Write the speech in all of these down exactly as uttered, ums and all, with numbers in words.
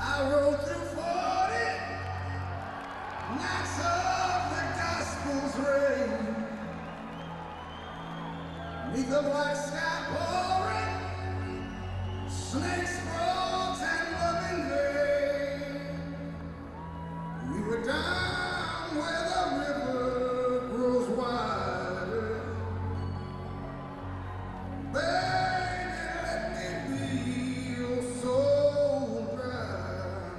I rode through forty nights of the gospel's rain, 'neath the black sky pouring, snakes, frogs, and loving rain. We were down where the river grows wider. Baby, let me be your soul driver.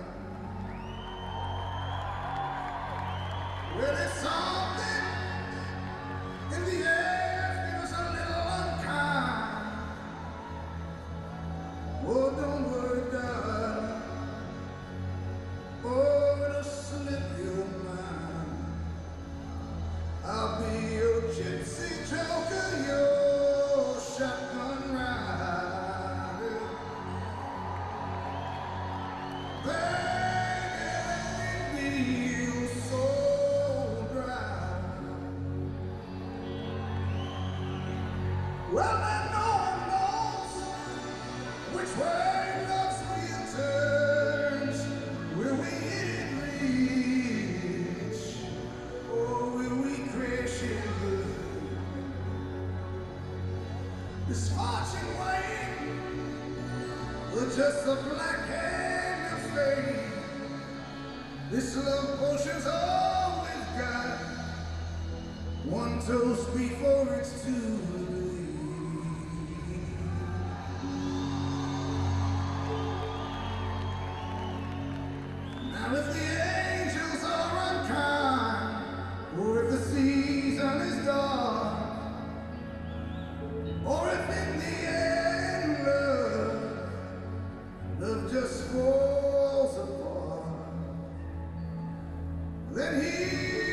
Well, it's something in the air feels a little unkind. Oh, don't worry, darling. Oh, it'll slip your mind. I'll be your gypsy joker, your shotgun rider. Baby, let me be your soul driver. Well, then no one knows which way love's wheel turns. Will we hit it rich, or will we crash it good? Is fortune weighing, or just a black hand of fate? This love potion's all we've got. One toast before it's too late. Now if the angels are unkind, or if the season is dark, or if in the end love, love just falls apart, then he